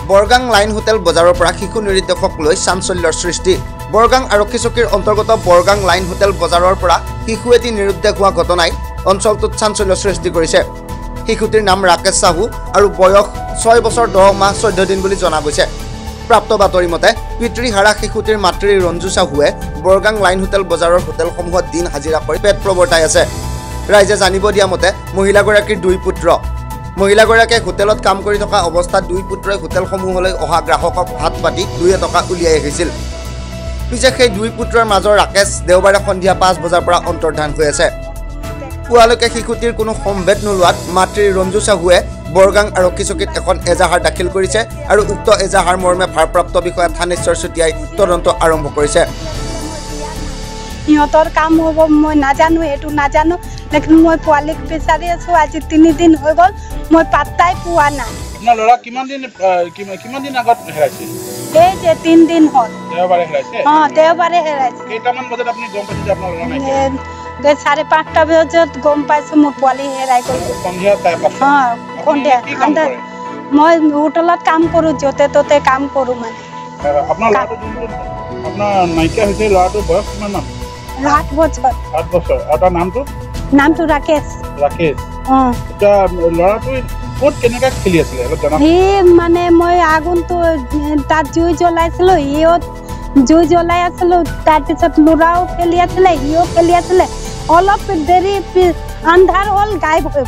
Borgang line hotel বজাৰৰ পৰা শিশু নিৰ্দেশক লৈ চাঞ্চল্যৰ সৃষ্টি। বৰগাং আৰক্ষী চকীৰ অন্তৰ্গত বৰগাং লাইন হোটেল বজাৰৰ পৰা শিশু এটি নিৰুদ্দেশ হোৱা ঘটনাই অঞ্চলটোত চাঞ্চল্যৰ সৃষ্টি কৰিছে। শিশুটিৰ নাম ৰাকেশ সাহু আৰু বয়স 6 বছৰ 10 মাহ 14 দিন বুলি জনা গৈছে। প্ৰাপ্ত বাতৰি মতে পিতৃহাৰা শিশুটিৰ মাতৃ ৰঞ্জু সাহুৱে বৰগাং লাইন হোটেল বজাৰৰ হোটেলসমূহত দিন হাজিৰা কৰি পেট প্ৰৱৰ্তাই আছে। ৰাইজে জানিব দিয়া মতে মহিলাগৰাকীৰ 2 পুত্ৰ। মহিলাগৰাকীয়ে হোটেলত কাম কৰি থকা অৱস্থাত 2 পুত্ৰই হোটেলসমূহলৈ অহা গ্ৰাহকক হাত পাতি 2 টকা উলিয়াই আহিছিল। পিছে সেই 2 পুত্ৰৰ মাজৰ ৰাকেশ দেওবাৰে সন্ধিয়া 5 বজাৰ পৰা অন্তৰ্ধান হৈ আছে। পুৱালৈকে শিশুটিৰ কোনো সম্ভেদ নোলোৱাত মাতৃ ৰঞ্জু সাহুৱে বৰগাং আৰক্ষী চকীত এখন এজাহাৰ দাখিল কৰিছে আৰু উক্ত এজাহাৰ মৰ্মে ভাৰপ্ৰাপ্ত বিষয়া থানেশ্বৰ চুটিয়াই তদন্ত আৰম্ভ কৰিছে। সিহঁতৰ কাম হ'ব মই নাজানো, এইটো নাজানো, লেকিন মই পোৱালিক বিচাৰি আছো। আজি 3 দিন হৈ গ'ল, মই পাত্তাই পোৱা নাই। আপোনাৰ ল'ৰা কিমান দিন আগত হেৰাইছে? এই যে 3 দিন হ'ল। দেওবাৰে হেৰাইছে? দেওবাৰে হেৰাইছে। কেইটামান বজাত আপুনি গম পাইছে যে আপোনাৰ ল'ৰা নাই? 5:30 বজাত গম পাইছো মোৰ পোৱালি হেৰাই গ'ল। সন্ধিয়া সন্ধিয়া মই হোটেলত কাম কৰো, য'তে ত'তে কাম কৰো। মানে আপোনাৰ নাইকিয়া হৈছে ল'ৰাটোৰ বয়স কিমান মান? 8 বছৰ। 8 বছৰ। আৰু তাৰ নামটো ৰাকেশ। এতিয়া ল'ৰাটো ক'ত কেনেকৈ খেলি আছিলে অলপ জনাওক। সি মানে মই আগুনটো তাত জুই জ্বলাইছিলো, সিও জুই জ্বলাই আছিলো। তাৰপিছত ল'ৰাও খেলি আছিলে, সিও খেলি আছিলে। অলপ দেৰি আন্ধাৰ হ'ল, গায়ব হৈ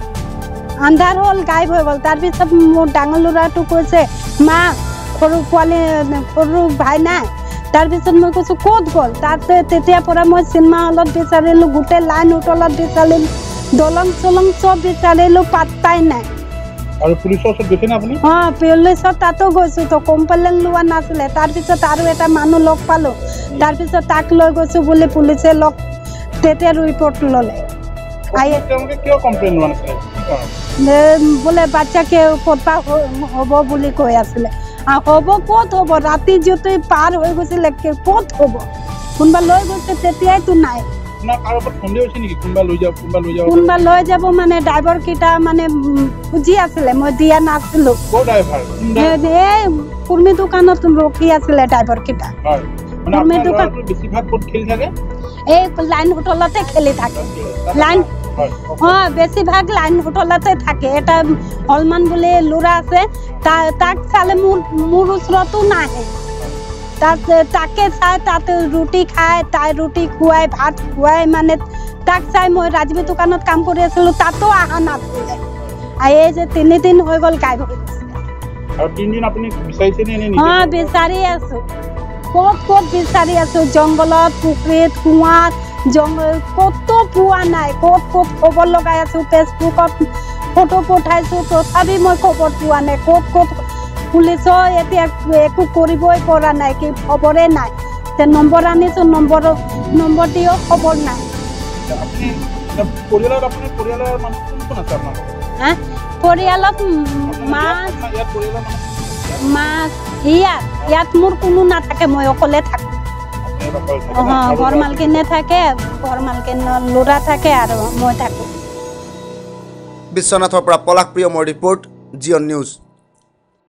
গ'ল। তাৰপিছত মোৰ ডাঙৰ ল'ৰাটো কৈছে, মা সৰু পোৱালি সৰু ভাই নাই। তাৰপিছত মই কৈছোঁ ক'ত গ'ল? তেতিয়াৰ পৰা মই চিনেমা হলত বিচাৰিলোঁ, গোটেই লাইন হোটেলত বিচাৰিলোঁ, দলং চলং চব বিচাৰিলোঁ, পাত্তাই নাই। আৰু পুলিচৰ ওচৰত গৈছে নে আপুনি? পুলিচৰ তাতো গৈছোঁ, তো কমপ্লেইন লোৱা নাছিলে। তাৰপিছত আৰু এটা মানুহ লগ পালোঁ, তাৰপিছত তাক লৈ গৈছোঁ বুলি পুলিচে তেতিয়া ৰিপৰ্ট ল'লে। কিয় কমপ্লেইন লোৱা নাছিলে? বোলে বাচ্চাকে ক'তবা হ'ব বুলি কৈ আছিলে। হ'ব ক'ত হ'ব? ৰাতি যদি পাৰ হৈ গৈছিলে ক'ত হ'ব? কোনোবা লৈ গৈছে, তেতিয়াইতো নাই। কোনোবা লৈ যাব মানে ড্ৰাইভাৰ কেইটা মানে খুজি আছিলে, মই দিয়া নাছিলো। এই কুৰ্মী দোকানত ৰখি আছিলে ড্ৰাইভাৰ কেইটা। এই লাইন হোটেলতে খেলি থাকে। বেছিভাগ লাইন হোটেলতে থাকে। এটা হলমান বুলি ল'ৰা আছে, তাক চালে মোৰ ওচৰতো নাহে। তাকে চাই তাতে ৰুটি খায়, তাই ৰুটি খুৱাই, ভাত খুৱাই। মানে তাক চাই মই ৰাজবী দোকানত কাম কৰি আছিলো, তাতো অহা নাছিলে। এই যে 3 দিন হৈ গ'ল, গায়ব হৈ গৈছে। বিচাৰি আছো, ক'ত বিচাৰি আছো। জংঘলত, পুখুৰীত, কুঁৱাত, ক'তো পোৱা নাই। ক'ত খবৰ লগাই আছো, ফেচবুকত ফটো পঠাইছো, তথাপি মই খবৰ পোৱা নাই। ক'ত পুলিচৰ এতিয়া একো কৰিবই পৰা নাই, কি খবৰে নাই। নম্বৰ আনিছো, নম্বৰ দিও খবৰ নাই। পৰিয়ালত মাছ ইয়াত মোৰ কোনো নাথাকে, মই অকলে থাকো। ঘৰ মালকিনে থাকে, ঘৰ মালকিনৰ ল'ৰা থাকে আৰু মই থাকো। বিশ্বনাথৰ পৰা পলাশ প্ৰিয়মৰ ৰিপৰ্ট, জিঅন নিউজ।